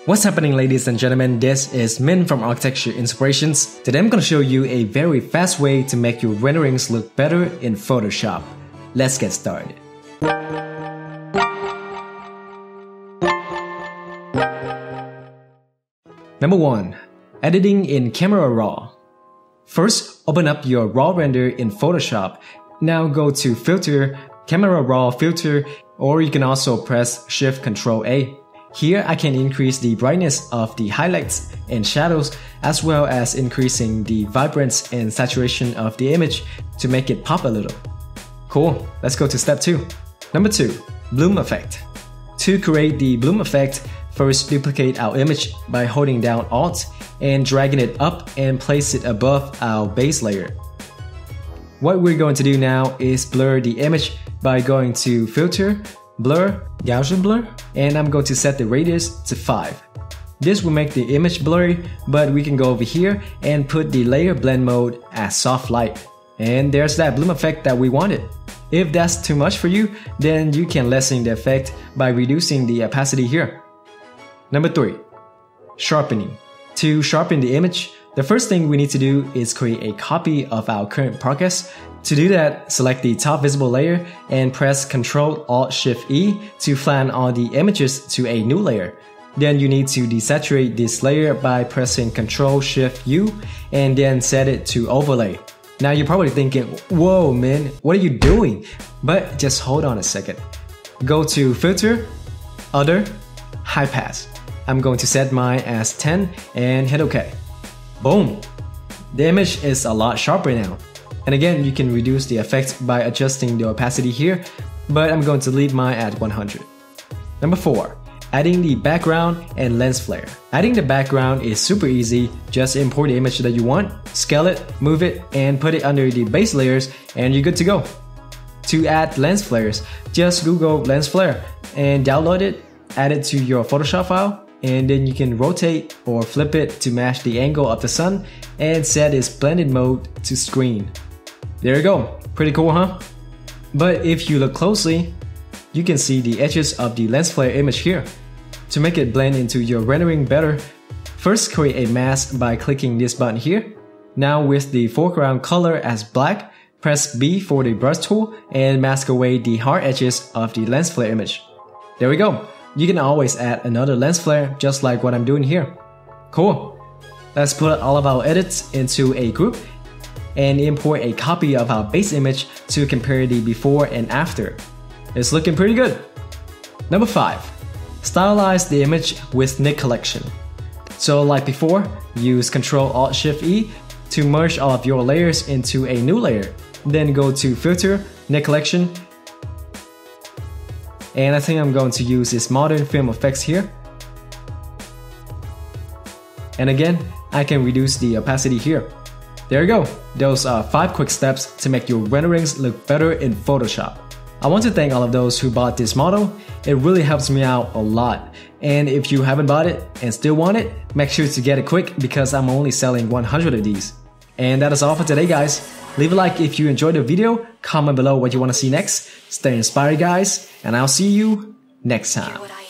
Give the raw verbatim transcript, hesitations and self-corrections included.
What's happening, ladies and gentlemen? This is Min from Architecture Inspirations. Today I'm going to show you a very fast way to make your renderings look better in Photoshop. Let's get started. Number one. Editing in Camera Raw. First, open up your raw render in Photoshop. Now go to Filter, Camera Raw Filter, or you can also press Shift Control A. Here I can increase the brightness of the highlights and shadows, as well as increasing the vibrance and saturation of the image to make it pop a little. Cool, let's go to step two. Number two, bloom effect. To create the bloom effect, first duplicate our image by holding down Alt and dragging it up and place it above our base layer. What we're going to do now is blur the image by going to Filter, Blur, Gaussian Blur, and I'm going to set the radius to five. This will make the image blurry, but we can go over here and put the layer blend mode as soft light. And there's that bloom effect that we wanted. If that's too much for you, then you can lessen the effect by reducing the opacity here. Number three, sharpening. To sharpen the image, the first thing we need to do is create a copy of our current progress. To do that, select the top visible layer and press Control Alt Shift E to flatten all the images to a new layer. Then you need to desaturate this layer by pressing Control Shift U and then set it to overlay. Now you're probably thinking, whoa man, what are you doing? But just hold on a second. Go to Filter, Other, High Pass. I'm going to set mine as ten and hit OK. Boom! The image is a lot sharper now. And again, you can reduce the effect by adjusting the opacity here, but I'm going to leave mine at one hundred. Number four. Adding the background and lens flare. Adding the background is super easy. Just import the image that you want, scale it, move it, and put it under the base layers, and you're good to go. To add lens flares, just Google lens flare and download it, add it to your Photoshop file, and then you can rotate or flip it to match the angle of the sun and set its blended mode to screen. There you go, pretty cool, huh? But if you look closely, you can see the edges of the lens flare image here. To make it blend into your rendering better, first create a mask by clicking this button here. Now with the foreground color as black, press B for the brush tool and mask away the hard edges of the lens flare image. There we go. You can always add another lens flare just like what I'm doing here. Cool. Let's put all of our edits into a group and import a copy of our base image to compare the before and after. It's looking pretty good. Number five. Stylize the image with Nick Collection. So like before, use Control Alt Shift E to merge all of your layers into a new layer. Then go to Filter, Nick Collection, and I think I'm going to use this modern film effects here. And again, I can reduce the opacity here. There you go. Those are five quick steps to make your renderings look better in Photoshop. I want to thank all of those who bought this model. It really helps me out a lot. And if you haven't bought it and still want it, make sure to get it quick because I'm only selling one hundred of these. And that is all for today, guys. Leave a like if you enjoyed the video, comment below what you want to see next. Stay inspired, guys, and I'll see you next time.